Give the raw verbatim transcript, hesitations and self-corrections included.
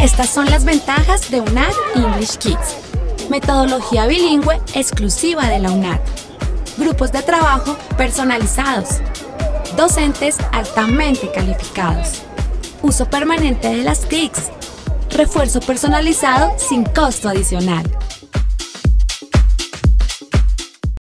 Estas son las ventajas de UNAD English Kids. Metodología bilingüe exclusiva de la UNAD. Grupos de trabajo personalizados. Docentes altamente calificados. Uso permanente de las T I Cs. Refuerzo personalizado sin costo adicional.